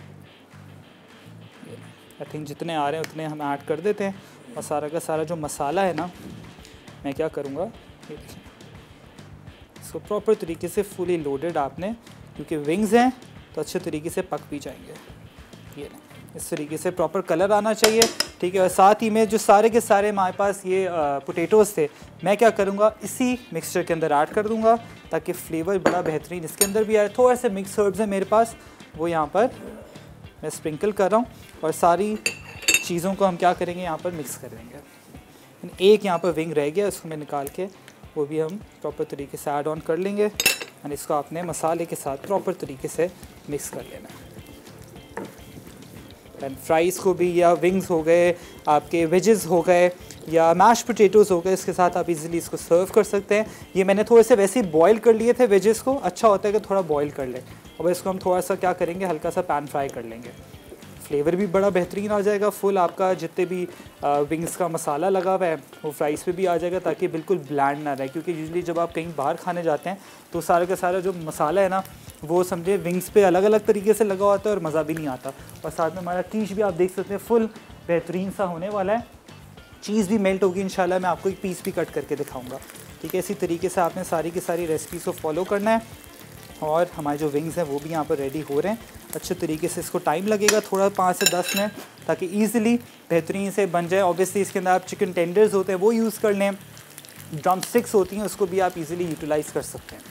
आई थिंक जितने आ रहे हैं उतने हम ऐड कर देते हैं। और सारा का सारा जो मसाला है ना, मैं क्या करूँगा, ये देखिए, इसको प्रॉपर तरीके से फुली लोडेड आपने, क्योंकि विंग्स हैं तो अच्छे तरीके से पक भी जाएंगे। ये ना इस तरीके से प्रॉपर कलर आना चाहिए, ठीक है। और साथ ही में जो सारे के सारे हमारे पास ये पोटैटोज़ थे, मैं क्या करूँगा, इसी मिक्सचर के अंदर ऐड कर दूँगा ताकि फ्लेवर बड़ा बेहतरीन इसके अंदर भी आए। थोड़े से मिक्स हर्ब्स हैं मेरे पास, वो यहाँ पर मैं स्प्रिंकल कर रहा हूँ, और सारी चीज़ों को हम क्या करेंगे, यहाँ पर मिक्स कर देंगे। एक यहाँ पर विंग रह गया, उसको मैं निकाल के वो भी हम प्रॉपर तरीके से ऐड ऑन कर लेंगे। और इसको आपने मसाले के साथ प्रॉपर तरीके से मिक्स कर लेना है। एंड फ्राइज़ को भी, या विंग्स हो गए, आपके वेजेस हो गए, या मैश पोटैटोज़ हो गए, इसके साथ आप इजीली इसको सर्व कर सकते हैं। ये मैंने थोड़े से वैसे ही बॉईल कर लिए थे वेजेस को, अच्छा होता है कि थोड़ा बॉईल कर लें। और इसको हम थोड़ा सा क्या करेंगे, हल्का सा पैन फ्राई कर लेंगे, फ्लेवर भी बड़ा बेहतरीन आ जाएगा। फुल आपका जितने भी विंग्स का मसाला लगा हुआ है वो फ्राइज़ पे भी आ जाएगा, ताकि बिल्कुल ब्लैंड ना रहे। क्योंकि यूजुअली जब आप कहीं बाहर खाने जाते हैं तो सारा का सारा जो मसाला है ना, वो समझे विंग्स पे अलग अलग तरीके से लगा होता है और मज़ा भी नहीं आता। और साथ में हमारा कीश भी आप देख सकते हैं फुल बेहतरीन सा होने वाला है। चीज़ भी मेल्ट होगी इंशाल्लाह, मैं आपको एक पीस भी कट करके दिखाऊँगा, ठीक है। इसी तरीके से आपने सारी की सारी रेसिपीज़ को फॉलो करना है। और हमारे जो विंग्स हैं वो भी यहाँ पर रेडी हो रहे हैं अच्छे तरीके से। इसको टाइम लगेगा थोड़ा, पाँच से दस मिनट, ताकि ईज़िली बेहतरीन से बन जाए। ऑब्वियसली इसके अंदर आप चिकन टेंडर्स होते हैं वो यूज़ कर लें, ड्रम स्टिक्स होती हैं उसको भी आप इजीली यूटिलाइज़ कर सकते हैं।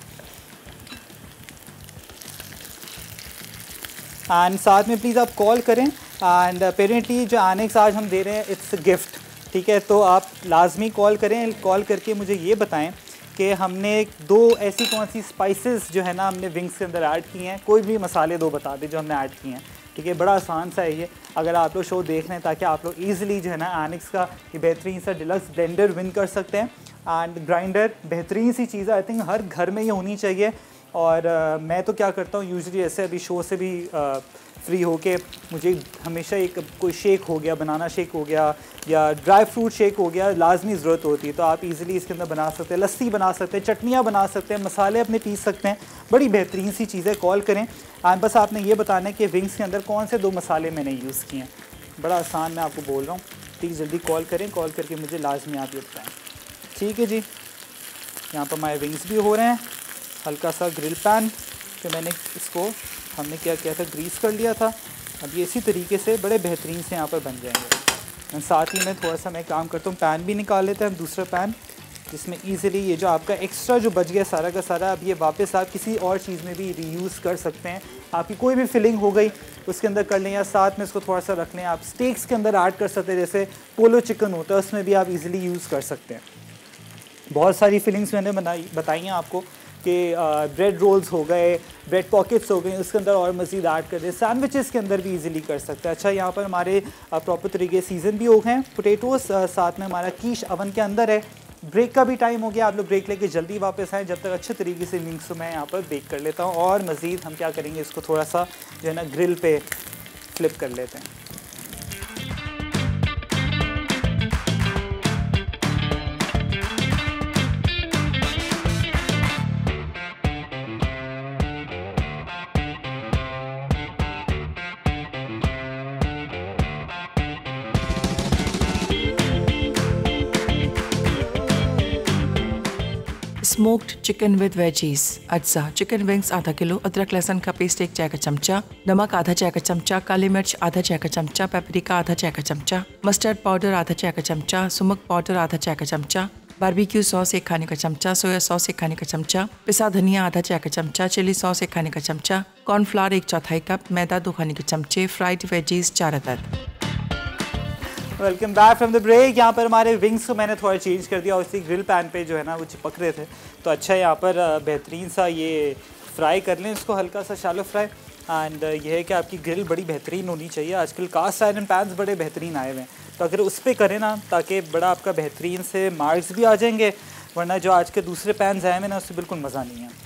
एंड साथ में प्लीज़ आप कॉल करें। एंड अपेरेंटली जो एनेक्स आज हम दे रहे हैं इट्स गिफ्ट, ठीक है। तो आप लाजमी कॉल करें, कॉल करके मुझे ये बताएं कि हमने दो ऐसी कौन सी स्पाइसेस जो है ना हमने विंग्स के अंदर ऐड किए हैं। कोई भी मसाले दो बता दें जो हमने ऐड किए हैं, ठीक है। बड़ा आसान सा है ये, अगर आप लोग शो देख रहे हैं, ताकि आप लोग ईज़िली जो है ना एनेक्स का ये बेहतरीन सा डिलक्स ब्लेंडर विन कर सकते हैं। एंड ग्राइंडर बेहतरीन सी चीज़ है, आई थिंक हर घर में ये होनी चाहिए। और uh, मैं तो क्या करता हूँ यूजुअली, ऐसे अभी शो से भी फ्री होके मुझे हमेशा एक कोई शेक हो गया, बनाना शेक हो गया या ड्राई फ्रूट शेक हो गया, लाजमी ज़रूरत होती है, तो आप इजीली इसके अंदर बना सकते हैं, लस्सी बना सकते हैं, चटनियाँ बना सकते हैं, मसाले अपने पीस सकते हैं। बड़ी बेहतरीन सी चीज़ है। कॉल करें एंड बस आपने ये बताना है कि विंग्स के अंदर कौन से दो मसाले मैंने यूज़ किए हैं। बड़ा आसान मैं आपको बोल रहा हूँ, प्लीज़ जल्दी कॉल करें, कॉल करके मुझे लाजमी आप ये बताएँ। ठीक है जी, यहाँ पर हमारे विंग्स भी हो रहे हैं। हल्का सा ग्रिल पैन पे मैंने इसको हमने क्या किया था, ग्रीस कर लिया था। अब ये इसी तरीके से बड़े बेहतरीन से यहाँ पर बन जाएंगे। साथ ही में थोड़ा सा मैं काम करता हूँ, पैन भी निकाल लेते हैं हम, दूसरा पैन जिसमें ईज़िली ये जो आपका एक्स्ट्रा जो बच गया सारा का सारा, अब ये वापस आप किसी और चीज़ में भी रीयूज़ कर सकते हैं। आपकी कोई भी फिलिंग हो गई उसके अंदर कर लें, या साथ में इसको थोड़ा सा रख लें। आप स्टेक्स के अंदर ऐड कर सकते हैं, जैसे पोलो चिकन होता है उसमें भी आप इजीली यूज़ कर सकते हैं। बहुत सारी फिलिंग्स मैंने बनाई बताई हैं आपको कि ब्रेड रोल्स हो गए, ब्रेड पॉकेट्स हो गए, उसके अंदर और मज़ीद ऐड कर दें। सैंडविचेस के अंदर भी इजीली कर सकते हैं। अच्छा, यहाँ पर हमारे प्रॉपर तरीके सीज़न भी हो गए हैं पोटैटोज़, साथ में हमारा कीश अवन के अंदर है। ब्रेक का भी टाइम हो गया, आप लोग ब्रेक लेके जल्दी वापस आएँ। जब तक अच्छे तरीके से विंग्स को मैं यहाँ पर बेक कर लेता हूँ, और मज़ीद हम क्या करेंगे, इसको थोड़ा सा जो है ना ग्रिल पे फ्लिप कर लेते हैं। स्मोक्ड चिकन विद वेजीज अज्जा चिकन विंग्स आधा किलो, अदरक लहसुन का पेस्ट एक चाय का चमचा, नमक आधा चाय का चमचा, काली मिर्च आधा चाय का चमचा, पेपरिका आधा चाय का चमचा, मस्टर्ड पाउडर आधा चाय का चमचा, सुमक पाउडर आधा चाय का चमचा, बारबेक्यू सॉस एक खाने का चमचा, सोया सॉस एक खाने का चमचा, पिसा धनिया आधा चाय का चमचा, चिली सॉस एक खाने का चमचा, कॉर्नफ्लावर एक चौथाई कप, मैदा दो खाने के चमचे, फ्राइड वेजीज चार अदद। Welcome back from the break. यहाँ पर हमारे विंग्स को मैंने थोड़ा चेंज कर दिया, उसी ग्रिल पैन पे जो है ना वो चिपक रहे थे, तो अच्छा यहाँ पर बेहतरीन सा ये फ्राई कर लें इसको, हल्का सा शैलो फ्राई। एंड ये है कि आपकी ग्रिल बड़ी बेहतरीन होनी चाहिए। आजकल कास्ट आयरन पैन्स बड़े बेहतरीन आए हुए हैं, तो अगर उस पर करें ना, ताकि बड़ा आपका बेहतरीन से मार्क्स भी आ जाएंगे, वरना जो आज के दूसरे पैन्स आए हुए ना उससे बिल्कुल मज़ा नहीं है,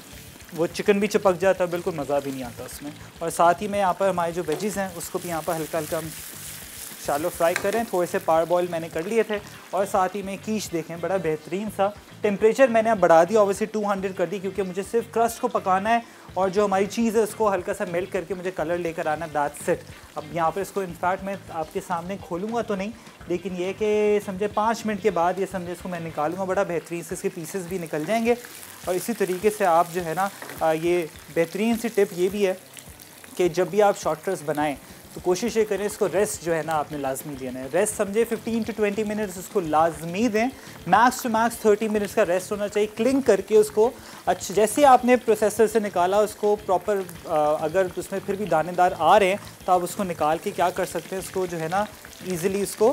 वो चिकन भी चिपक जाता है, बिल्कुल मज़ा भी नहीं आता उसमें। और साथ ही में यहाँ पर हमारे जो वेजिज़ हैं उसको भी यहाँ पर हल्का हल्का शालो फ्राई करें। थोड़े से पार बॉयल मैंने कर लिए थे, और साथ ही में कीश देखें बड़ा बेहतरीन सा। टेम्परेचर मैंने अब बढ़ा दिया, ऑब्वियसली टू हंड्रेड कर दी, क्योंकि मुझे सिर्फ क्रस्ट को पकाना है और जो हमारी चीज़ है उसको हल्का सा मेल्ट करके मुझे कलर लेकर आना है, दैट्स इट। अब यहाँ पर इसको इनफैक्ट मैं आपके सामने खोलूँगा तो नहीं, लेकिन ये कि समझे पाँच मिनट के बाद ये समझे इसको मैं निकालूँगा, बड़ा बेहतरीन से इसके पीसेस भी निकल जाएंगे। और इसी तरीके से आप जो है ना, ये बेहतरीन सी टिप ये भी है कि जब भी आप शॉर्ट क्रस्ट बनाएं तो कोशिश ये करें इसको रेस्ट जो है ना आपने लाजमी देना है। रेस्ट समझे फिफ्टीन टू ट्वेंटी मिनट्स उसको लाजमी दें, max to max thirty minutes का रेस्ट होना चाहिए। क्लिंग करके उसको अच्छा, जैसे आपने प्रोसेसर से निकाला उसको प्रॉपर, अगर उसमें फिर भी दानेदार आ रहे हैं तो आप उसको निकाल के क्या कर सकते हैं, उसको जो है ना ईज़िली उसको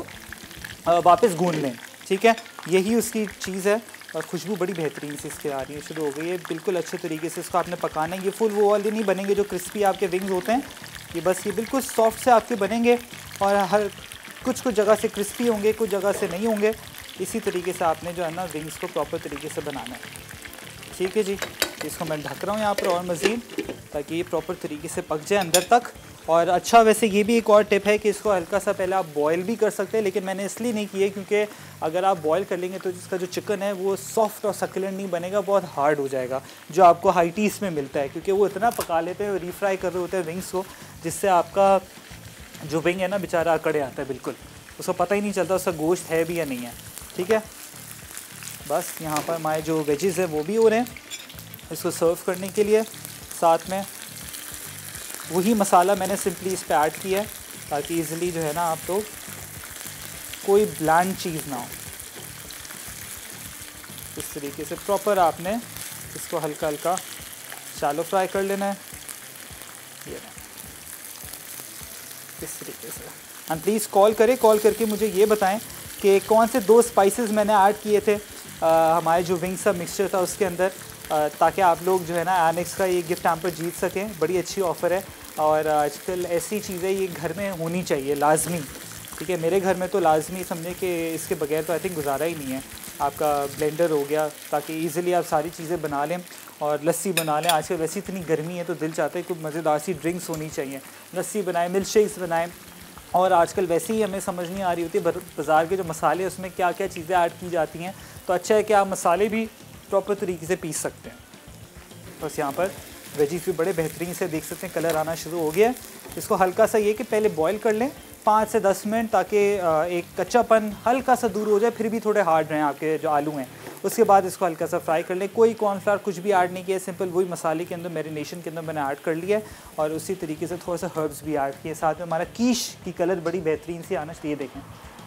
वापस गूंद लें। ठीक है, यही उसकी चीज़ है। और खुशबू बड़ी बेहतरीन से इसके आ रही है, शुरू हो गई है। बिल्कुल अच्छे तरीके से इसको आपने पकाना है। ये फुल वो वाले नहीं बनेंगे जो क्रिस्पी आपके विंग्स होते हैं, ये बस ये बिल्कुल सॉफ्ट से आपके बनेंगे, और हर कुछ कुछ जगह से क्रिस्पी होंगे, कुछ जगह से नहीं होंगे। इसी तरीके से आपने जो है ना विंग्स को प्रॉपर तरीके से बनाना है। ठीक है जी, इसको मैं ढक रहा हूँ यहाँ पर और मज़ीद, ताकि ये प्रॉपर तरीके से पक जाए अंदर तक। और अच्छा, वैसे ये भी एक और टिप है कि इसको हल्का सा पहले आप बॉयल भी कर सकते हैं, लेकिन मैंने इसलिए नहीं किया क्योंकि अगर आप बॉयल कर लेंगे तो जिसका जो चिकन है वो सॉफ्ट और सक्लेंट नहीं बनेगा, बहुत हार्ड हो जाएगा, जो आपको हाई टीस में मिलता है, क्योंकि वो इतना पका लेते हैं, रीफ्राई कर रहे होते हैं विंग्स को, जिससे आपका जो विंग है ना बेचारा अकड़े आता है, बिल्कुल उसको पता ही नहीं चलता उसका गोश्त है भी या नहीं है। ठीक है, बस यहाँ पर हमारे जो वेजिज़ हैं वो भी हो रहे हैं इसको सर्व करने के लिए। साथ में वही मसाला मैंने सिंपली इस पर ऐड किया है, ताकि इजीली जो है ना आप लोग कोई ब्लैंड चीज़ ना हो। इस तरीके से प्रॉपर आपने इसको हल्का हल्का शैलो फ्राई कर लेना है, ये इस तरीके से। एंड प्लीज़ कॉल करें, कॉल करके मुझे ये बताएं कि कौन से दो स्पाइसेस मैंने ऐड किए थे आ, हमारे जो विंग्स का मिक्सचर था उसके अंदर, आ, ताकि आप लोग जो है ना एनेक्स का ये गिफ्ट हैम्पर जीत सकें। बड़ी अच्छी ऑफ़र है, और आजकल ऐसी चीज़ें ये घर में होनी चाहिए लाजमी। ठीक है। मेरे घर में तो लाजमी समझे कि इसके बगैर तो आई थिंक गुजारा ही नहीं है। आपका ब्लेंडर हो गया ताकि इजीली आप सारी चीज़ें बना लें और लस्सी बना लें। आजकल वैसे इतनी गर्मी है तो दिल चाहता है कुछ मज़ेदार सी ड्रिंक्स होनी चाहिए, लस्सी बनाएं, मिल्क शेक्स बनाएं। और आजकल वैसे ही हमें समझ नहीं आ रही होती बाज़ार के जो मसाले उसमें क्या क्या चीज़ें ऐड की जाती हैं, तो अच्छा है कि आप मसाले भी प्रॉपर तरीके से पीस सकते हैं। बस यहाँ पर वेजीज भी बड़े बेहतरीन से देख सकते हैं कलर आना शुरू हो गया है। इसको हल्का सा ये कि पहले बॉईल कर लें पाँच से दस मिनट ताकि एक कच्चापन हल्का सा दूर हो जाए, फिर भी थोड़े हार्ड रहें आपके जो आलू हैं। उसके बाद इसको हल्का सा फ्राई कर लें। कोई कॉर्नफ्लावर कुछ भी ऐड नहीं किया, सिंपल वही मसाले के अंदर मैरिनेशन के अंदर मैंने ऐड कर लिया है और उसी तरीके से थोड़ा सा हर्ब्स भी ऐड किए। साथ में हमारा कीश की कलर बड़ी बेहतरीन सी आना चाहिए। देखें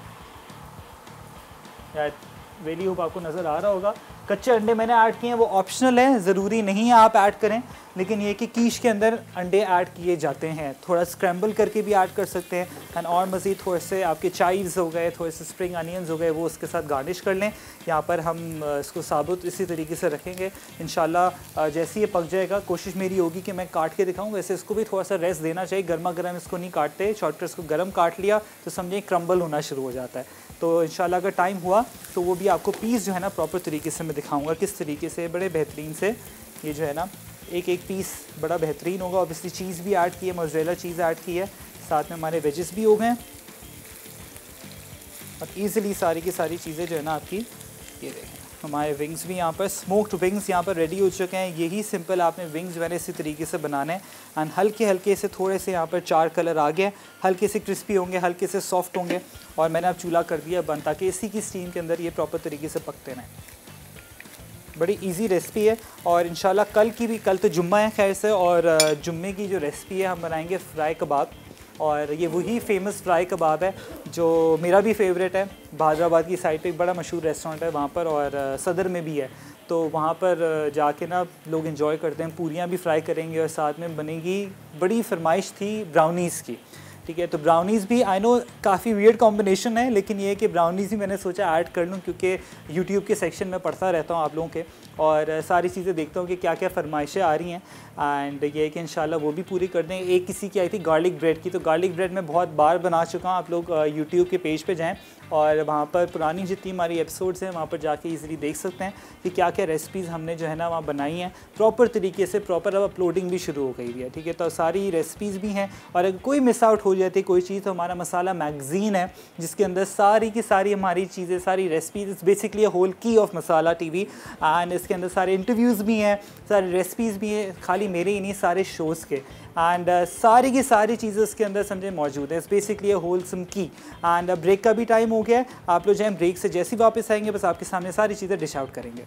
यार वेली होप आपको नज़र आ रहा होगा। कच्चे अंडे मैंने ऐड किए हैं, वो ऑप्शनल है, ज़रूरी नहीं है आप ऐड करें, लेकिन ये कि कीश के अंदर अंडे ऐड किए जाते हैं। थोड़ा स्क्रैम्बल करके भी ऐड कर सकते हैं एंड और मज़ीद थोड़े से आपके चाइव्स हो गए, थोड़े से स्प्रिंग अनियंस हो गए, वो उसके साथ गार्निश कर लें। यहाँ पर हम इसको साबुत इसी तरीके से रखेंगे। इंशाल्लाह जैसे ये पक जाएगा कोशिश मेरी होगी कि मैं काट के दिखाऊँ। वैसे इसको भी थोड़ा सा रेस्ट देना चाहिए, गर्मा गर्म इसको नहीं काटते। शॉर्ट इसको गर्म काट लिया तो समझें क्रम्बल होना शुरू हो जाता है। तो इंशाल्लाह अगर टाइम हुआ तो वो भी आपको पीस जो है ना प्रॉपर तरीके से मैं दिखाऊंगा किस तरीके से बड़े बेहतरीन से ये जो है ना एक एक पीस बड़ा बेहतरीन होगा। ऑब्वियसली चीज़ भी ऐड की है, मोज़रेला चीज़ ऐड की है, साथ में हमारे वेजेस भी हो गए और ईज़िली सारी की सारी चीज़ें जो है ना आपकी ये देखें। हमारे विंग्स भी यहाँ पर स्मोक्ड विंग्स यहाँ पर रेडी हो चुके हैं। यही सिंपल आपने विंग्स जो है इसी तरीके से बनाने हैं एंड हल्के हल्के से थोड़े से यहाँ पर चार कलर आ गए, हल्के से क्रिस्पी होंगे, हल्के से सॉफ्ट होंगे और मैंने अब चूल्हा कर दिया बंद ताकि इसी की स्टीम के अंदर ये प्रॉपर तरीके से पकते रहें। बड़ी इजी रेसिपी है और इंशाल्लाह कल की भी, कल तो जुम्मा है खैर से, और जुम्मे की जो रेसिपी है हम बनाएंगे फ्राई कबाब। और ये वही फेमस फ्राई कबाब है जो मेरा भी फेवरेट है। हैदराबाद की साइड पे एक बड़ा मशहूर रेस्टोरेंट है वहाँ पर और सदर में भी है, तो वहाँ पर जाके ना लोग एंजॉय करते हैं। पूरियाँ भी फ्राई करेंगे और साथ में बनेगी, बड़ी फरमाइश थी ब्राउनीज़ की, ठीक है। तो ब्राउनीज़ भी आई नो काफ़ी वियर्ड कॉम्बिनेशन है, लेकिन ये है कि ब्राउनीज़ ही मैंने सोचा ऐड कर लूँ क्योंकि यूट्यूब के सेक्शन में पढ़ता रहता हूँ आप लोगों के और सारी चीज़ें देखता हूँ कि क्या क्या फरमाइशें आ रही हैं एंड ये है कि इंशाल्लाह वो भी पूरी कर दें। एक किसी की आई थी गार्लिक ब्रेड की, तो गार्लिक ब्रेड मैं बहुत बार बना चुका हूँ। आप लोग यूट्यूब के पेज पे जाएं और वहाँ पर पुरानी जितनी हमारी एपिसोड्स हैं वहाँ पर जाके इजीली देख सकते हैं कि क्या क्या रेसिपीज़ हमने जो है ना वहाँ बनाई हैं प्रॉपर तरीके से। प्रॉपर अब अपलोडिंग भी शुरू हो गई है, ठीक है। तो सारी रेसिपीज़ भी हैं और अगर कोई मिस आउट हो जाती है कोई चीज़ तो हमारा मसाला मैगज़ीन है जिसके अंदर सारी की सारी हमारी चीज़ें, सारी रेसिपीज़, बेसिकली होल की ऑफ मसाला टीवी एंड इसके अंदर सारे इंटरव्यूज़ भी हैं, सारी रेसिपीज़ भी हैं, खाली मेरे ही नहीं सारे शोज़ के एंड uh, सारी की सारी चीज़ें उसके अंदर समझे मौजूद है। बेसिकली होलसम की एंड ब्रेक का भी टाइम हो गया है। आप लोग जाएँ, ब्रेक से जैसे ही वापस आएंगे बस आपके सामने सारी चीज़ें डिश आउट करेंगे।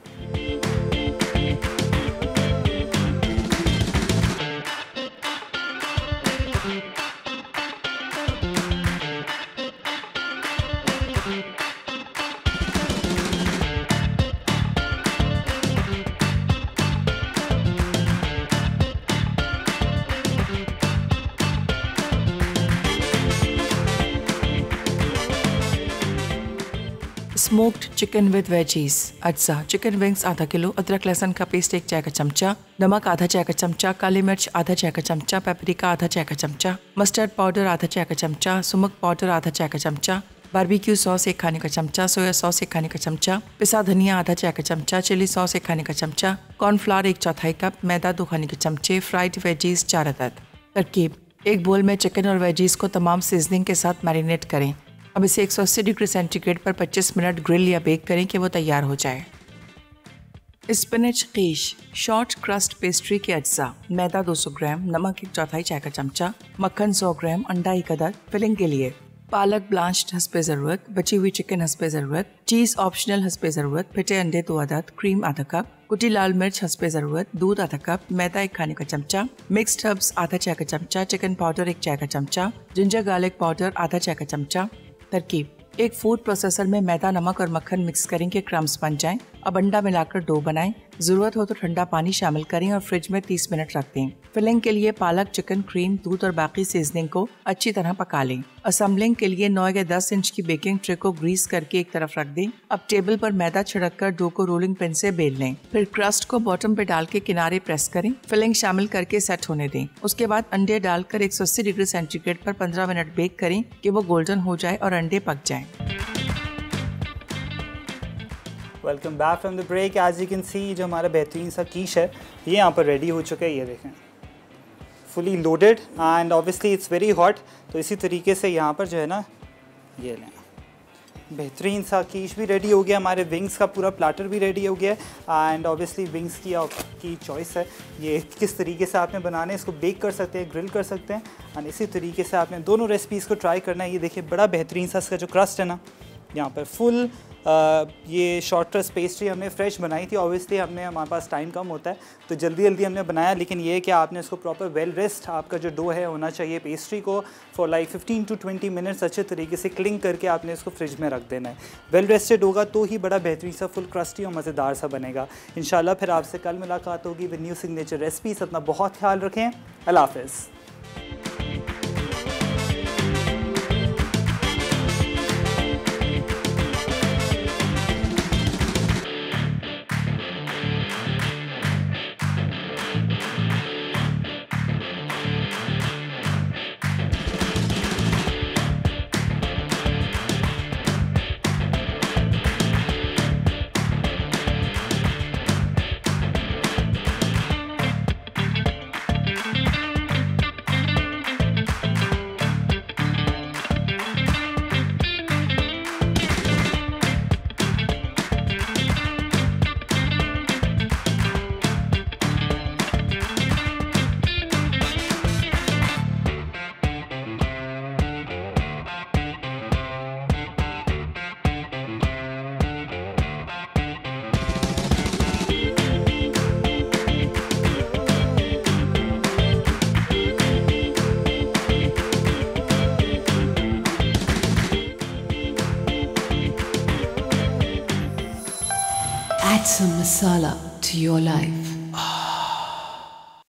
स्मोक्ड चिकन विद वेजीज अज्जा, चिकन विंग्स आधा किलो, अदरक लहसुन का पेस्ट एक चाय का चमचा, नमक आधा चाय का चमचा, काली मिर्च आधा चाय का चमचा, पेपरिका आधा चाय का चमचा, मस्टर्ड पाउडर आधा चाय का चमचा, सुमक पाउडर आधा चाय का चमचा, बारबेक्यू सॉस एक खाने का चमचा, सोया सॉस एक खाने का चमचा, पिसा धनिया आधा चाय का चमचा, चिली सॉस एक खाने का चमचा, कॉर्नफ्लावर एक चौथाई कप, मैदा दो खाने के चमचे, फ्राइड वेजीज चार अदद। तरकीब: एक बोल में चिकन और वेजीज को तमाम सीजनिंग के साथ मैरिनेट करें। अब इसे एक सौ अस्सी डिग्री सेंटीग्रेड पर पच्चीस मिनट ग्रिल या बेक करें कि वो तैयार हो जाए। Spinach quiche short crust pastry के अज्जा: मैदा दो सौ ग्राम, नमक एक चौथाई चाय का चमचा, मक्खन सौ ग्राम, अंडा एक अदद। फिलिंग के लिए पालक ब्लांच्ड हस्बे ज़रूरत, बची हुई चिकन हस्बे ज़रूरत, चीज़ ऑप्शनल हस्बे ज़रूरत, फिटे अंडे दो अदद, क्रीम आधा कप, कुटी लाल मिर्च हस्बे ज़रूरत, दूध आधा कप, मैदा एक खाने का चमचा, मिक्स्ड हर्ब्स आधा चाय का चमचा, चिकन पाउडर एक चाय का चमचा, जिंजर गार्लिक पाउडर आधा चाय का चमचा। तरकीब: एक फूड प्रोसेसर में मैदा, नमक और मक्खन मिक्स करें कि क्रम्स बन जाएं। अब अंडा मिलाकर डो बनाएं। जरूरत हो तो ठंडा पानी शामिल करें और फ्रिज में तीस मिनट रख दें। फिलिंग के लिए पालक, चिकन, क्रीम, दूध और बाकी सीजनिंग को अच्छी तरह पका लें। असेंबलिंग के लिए नौ या दस इंच की बेकिंग ट्रे को ग्रीस करके एक तरफ रख दें। अब टेबल पर मैदा छिड़क कर डो को रोलिंग पिन से बेल लें। फिर क्रस्ट को बॉटम पे डाल के किनारे प्रेस करें। फिलिंग शामिल करके सेट होने दें। उसके बाद अंडे डालकर एक सौ अस्सी डिग्री सेंटीग्रेड पर पंद्रह मिनट बेक करें कि वो गोल्डन हो जाए और अंडे पक जाएं। Welcome back from the break. As you can see जो हमारा बेहतरीन सा कीश है ये यहाँ पर रेडी हो चुका है। ये देखें, fully loaded and obviously it's very hot. तो इसी तरीके से यहाँ पर जो है ना, ये लें, बेहतरीन सा कीश भी रेडी हो गया। हमारे विंग्स का पूरा प्लाटर भी रेडी हो गया एंड ऑब्वियसली विंग्स की आपकी चॉइस है, ये किस तरीके से आपने बनाने, इसको बेक कर सकते हैं, ग्रिल कर सकते हैं एंड इसी तरीके से आपने दोनों रेसिपीज़ को ट्राई करना है। ये देखिए बड़ा बेहतरीन सा इसका जो क्रस्ट है ना, यहाँ पर फुल Uh, ये शॉर्ट क्रस्ट पेस्ट्री हमने फ्रेश बनाई थी। ऑब्वियसली हमने हमारे पास टाइम कम होता है तो जल्दी जल्दी हमने बनाया, लेकिन ये है कि आपने इसको प्रॉपर वेल रेस्ट, आपका जो डो है होना चाहिए पेस्ट्री को for like fifteen to twenty minutes अच्छे तरीके से क्लिंग करके आपने इसको फ्रिज में रख देना है। वेल रेस्टेड होगा तो ही बड़ा बेहतरीन सा फुल क्रस्टी और मज़ेदार सा बनेगा। इंशाल्लाह फिर आपसे कल मुलाकात होगी विद न्यू सिग्नेचर रेसिपीज़। अपना बहुत ख्याल रखें। अल्लाह हाफ़िज़। Add some masala to your life.